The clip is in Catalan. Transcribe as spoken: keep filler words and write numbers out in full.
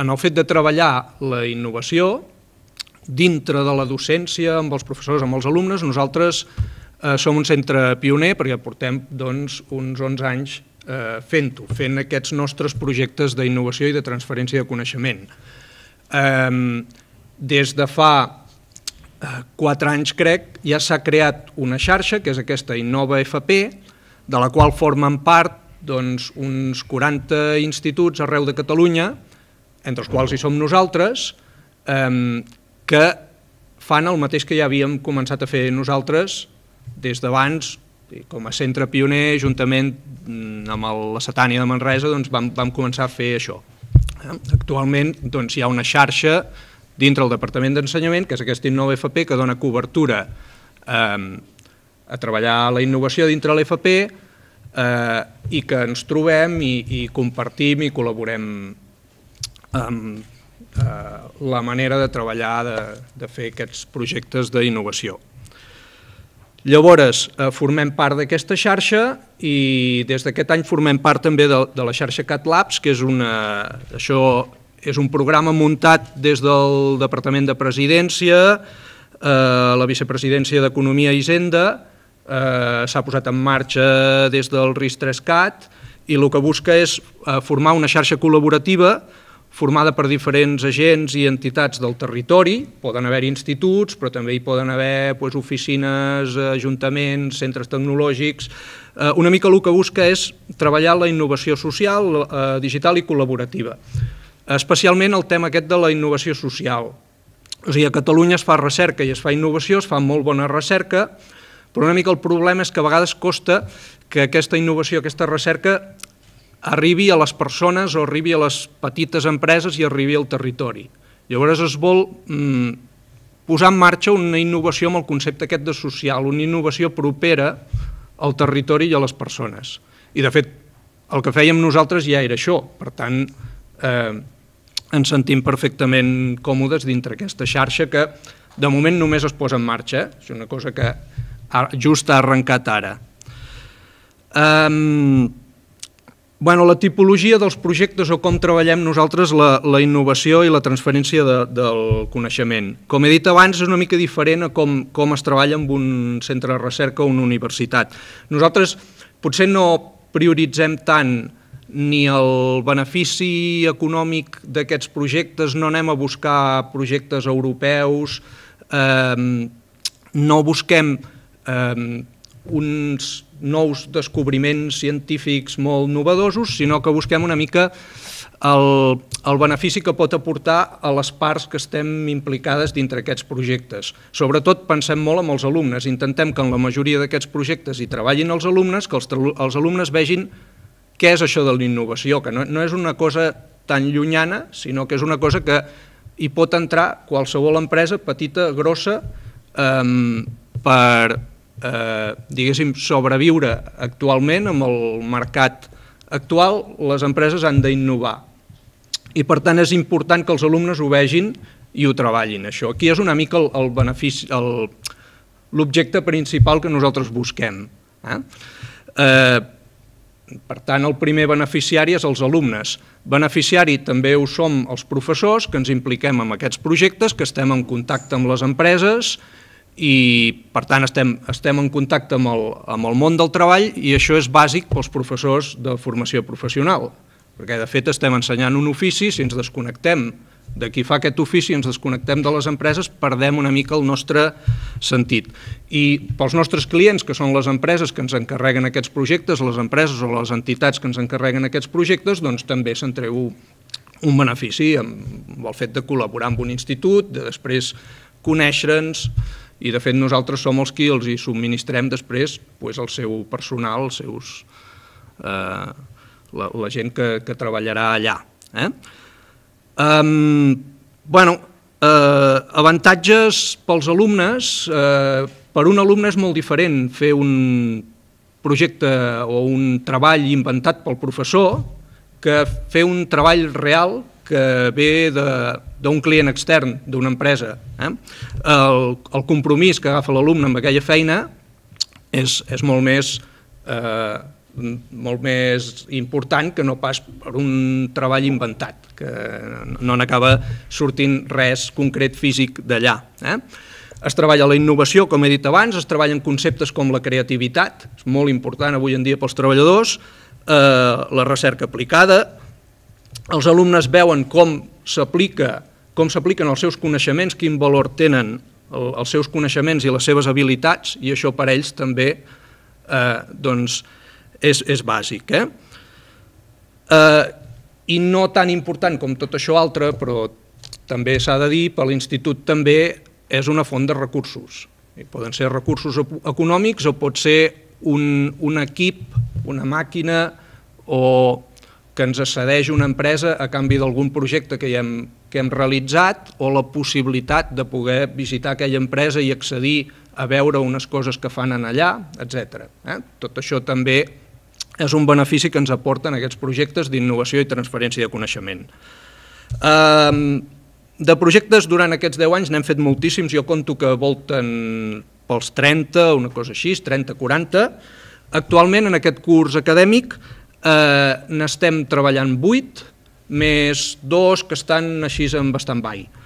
en el fet de treballar la innovació, dintre de la docència, amb els professors, amb els alumnes, nosaltres som un centre pioner perquè portem uns onze anys fent-ho, fent aquests nostres projectes d'innovació i de transferència de coneixement. Des de fa quatre anys, crec, ja s'ha creat una xarxa, que és aquesta Innova F P, de la qual formen part uns quaranta instituts arreu de Catalunya, entre els quals hi som nosaltres, que fan el mateix que ja havíem començat a fer nosaltres des d'abans, com a centre pioner, juntament amb la Setània de Manresa, vam començar a fer això. Actualment hi ha una xarxa dintre el Departament d'Ensenyament, que és aquesta Innova F P, que dona cobertura a treballar la innovació dintre l'F P i que ens trobem i compartim i col·laborem amb la manera de treballar, de fer aquests projectes d'innovació. Llavors, formem part d'aquesta xarxa i des d'aquest any formem part també de la xarxa CatLabs, que és una... Això és un programa muntat des del Departament de Presidència, la Vicepresidència d'Economia i Hisenda, s'ha posat en marxa des del RIS3CAT i el que busca és formar una xarxa col·laborativa formada per diferents agents i entitats del territori. Poden haver instituts, però també hi poden haver oficines, ajuntaments, centres tecnològics. Una mica el que busca és treballar la innovació social, digital i col·laborativa. Especialment el tema aquest de la innovació social. O sigui, a Catalunya es fa recerca i es fa innovació, es fa molt bona recerca, però una mica el problema és que a vegades costa que aquesta innovació, aquesta recerca, arribi a les persones o arribi a les petites empreses i arribi al territori. Llavors es vol posar en marxa una innovació amb el concepte aquest de social, una innovació propera al territori i a les persones. I de fet, el que fèiem nosaltres ja era això, per tant, ens sentim perfectament còmodes dintre aquesta xarxa que de moment només es posa en marxa, és una cosa que just ha arrencat ara. La tipologia dels projectes o com treballem nosaltres la innovació i la transferència del coneixement. Com he dit abans, és una mica diferent a com es treballa en un centre de recerca o una universitat. Nosaltres potser no prioritzem tant ni el benefici econòmic d'aquests projectes, no anem a buscar projectes europeus, no busquem uns nous descobriments científics molt novedosos, sinó que busquem una mica el benefici que pot aportar a les parts que estem implicades dintre aquests projectes. Sobretot pensem molt en els alumnes, intentem que en la majoria d'aquests projectes hi treballin els alumnes, que els alumnes vegin què és això de la innovació, que no és una cosa tan llunyana, sinó que és una cosa que hi pot entrar qualsevol empresa, petita, grossa, per, diguéssim, sobreviure actualment amb el mercat actual. Les empreses han d'innovar i per tant és important que els alumnes ho vegin i ho treballin, això. Aquí és una mica el benefici, l'objecte principal que nosaltres busquem. Per tant, el primer beneficiari és els alumnes. Beneficiari també ho som els professors, que ens impliquem en aquests projectes, que estem en contacte amb les empreses i, per tant, estem en contacte amb el món del treball i això és bàsic pels professors de formació professional, perquè, de fet, estem ensenyant un ofici, si ens desconnectem de qui fa aquest ofici, ens desconnectem de les empreses, perdem una mica el nostre sentit. I pels nostres clients, que són les empreses que ens encarreguen aquests projectes, les empreses o les entitats que ens encarreguen aquests projectes, doncs també se'n treu un benefici amb el fet de col·laborar amb un institut, de després conèixer-nos, i de fet nosaltres som els qui els hi subministrem després el seu personal, la gent que treballarà allà. Avantatges pels alumnes. Per un alumne és molt diferent fer un projecte o un treball inventat pel professor que fer un treball real que ve d'un client extern, d'una empresa. El compromís que agafa l'alumne amb aquella feina és molt més molt més important que no pas per un treball inventat, que no n'acaba sortint res concret físic d'allà. Es treballa la innovació, com he dit abans, es treballen conceptes com la creativitat, és molt important avui en dia pels treballadors, la recerca aplicada, els alumnes veuen com s'aplica, com s'apliquen els seus coneixements, quin valor tenen els seus coneixements i les seves habilitats, i això per ells també doncs és, és bàsic. Eh? Eh, I no tan important com tot això altre, però també s'ha de dir, per l'Institut també és una font de recursos. I poden ser recursos econòmics o pot ser un, un equip, una màquina o que ens cedeix una empresa a canvi d'algun projecte que, ja hem, que hem realitzat o la possibilitat de poder visitar aquella empresa i accedir a veure unes coses que fan en allà, etcètera. Eh? Tot això també és un benefici que ens aporten aquests projectes d'innovació i transferència de coneixement. Eh, de projectes durant aquests deu anys n'hem fet moltíssims, jo conto que volten pels trenta, una cosa així, trenta quaranta. Actualment en aquest curs acadèmic eh, n'estem treballant vuit, més dos que estan així en stand-by.